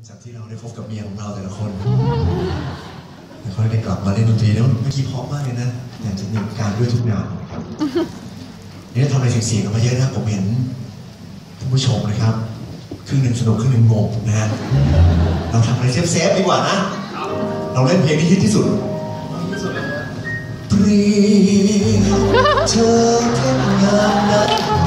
จากที่เราได้พบกับเมียของเราแต่ละคนแล้วก็ได้กลับมาเล่นดนตรีแล้วเมื่อกี้เพราะมากเลยนะอยากจะมีการด้วยทุกอย่างนี่ทำอะไรเสียงๆออกมาเยอะนะผมเห็นท่านผู้ชมนะครับครึ่งหนึ่งสนุกครึ่งหนึ่งงงนะฮะเราทำอะไรเซฟๆดีกว่านะเราเล่นเพลงที่ฮิตที่สุดเปรียบเธอแค่งานนั้น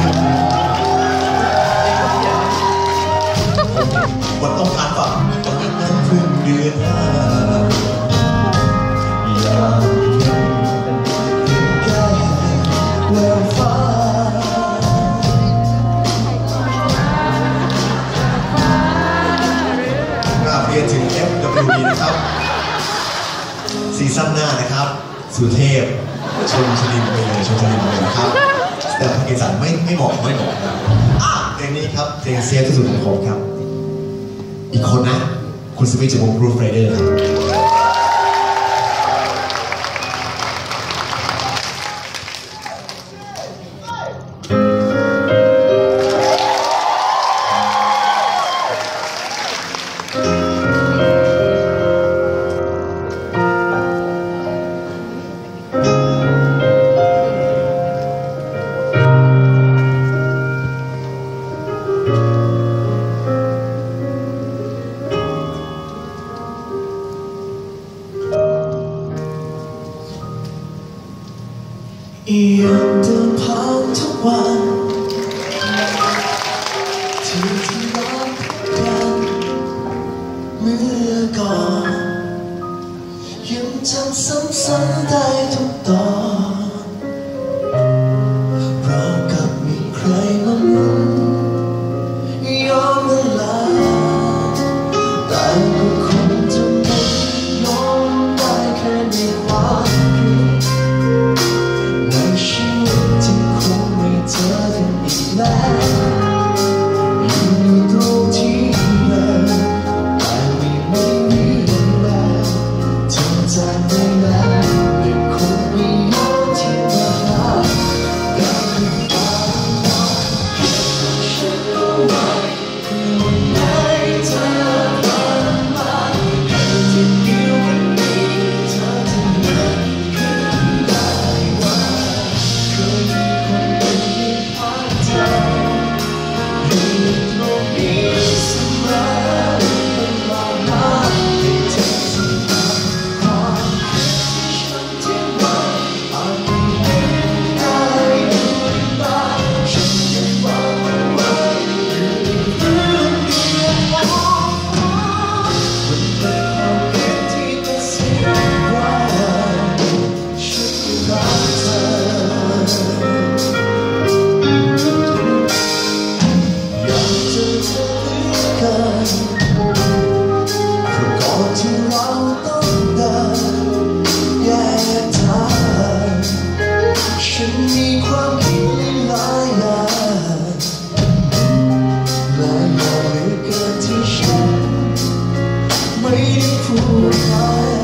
วันต้องการฝังตอนนั้นเพิ่งเดือน5อยากเห็นแก้แววฟ้ากราบเรียนถึง FWD นะครับซีซั่นหน้านะครับสุเทพชนชลินไปเลยชนชลินไปเลยนะครับแต่ภาคอีสานไม่เหมาะนะเพลงนี้ครับเพลงเซฟที่สุดของผมครับอีกคนนะคุณสมิธจากวง Groove Rider ครับยังเดินผ่านทุกวันที่รักกันเมื่อก่อนยังจำซ้ำๆได้ทุกตอนราวกับมีใครมาหมุนย้อนเวลาแต่ก็คงจะไม่ย้อนได้แค่ในความคิดชีวิตที่คงไม่เจอกันอีกแล้วอยู่ตรงที่เดิมแต่ไม่มีแววเธอจากไปแล้วไม่คงไม่ย้อนที่มาหาอยากให้ฟ้าฉันรู้ว่าวันไหนเธอผ่านมาแค่ที่เดียววันนี้เธอจะเดินขึ้นได้ว่าเคยมีคนเป็นที่พักใจอยู่ตรงนี้เสมอตลอดมาให้เธอสัมผัสความแค่ฉันที่ว่าอาจไม่เห็นได้ด้วยตาฉันยังฟังเอาไว้คือเรื่องเดียวมันเป็นความเห็นที่ไม่เสียว่าฉันรักเธออยากจะเธอเหลือเกินเพราะก่อนที่เราต้องเดินแยกทางฉันมีความคิดหลายอย่างและอยากเหลือเกินที่ฉันไม่ได้พูดไป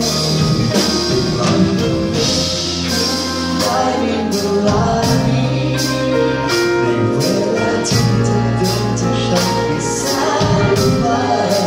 มันก็นึกขึ้นได้ในเวลานี้ในเวลาที่เธอเดินจากฉันไปแสนไกล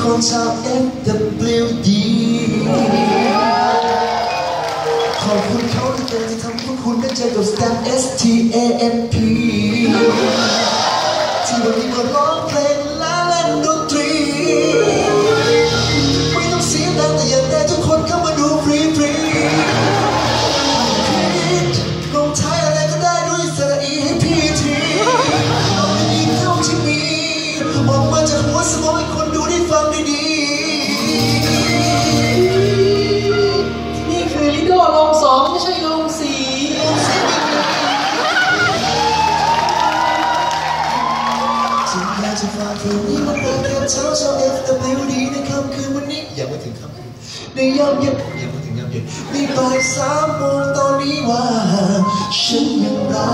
คนชาว FWD ขอบคุณเขาที่เป็นที่ทำให้พวกคุณได้เจอกับ Stamp STAMP ที่วันนี้มาร้องเพลงและเล่นดนตรีไม่ต้องเสียดังแต่อย่างใดทุกคนเข้ามาดูฟรีลงท้ายอะไรก็ได้ด้วยสระอีให้พี่ทีเอาดีเท่าที่มีออกมาจากหัวสมองให้คนดูได้ฟังดีๆนี่คือลิโดลงสองไม่ใช่ลงสี่จึงอยากจะฝากเพลงนี้มาบอกกับชาว FWD ในค่ำคืนวันนี้ยังไม่ถึงค่ำคืนในยามเย็นยังไม่ถึงยามเย็นในบ่าย3 โมงตอนนี้ว่าฉันยังรั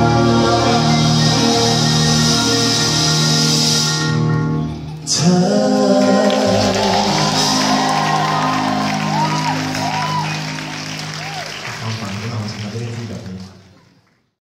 กเธอ